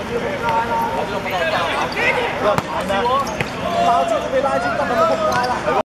垃圾都被垃圾根本都不该了。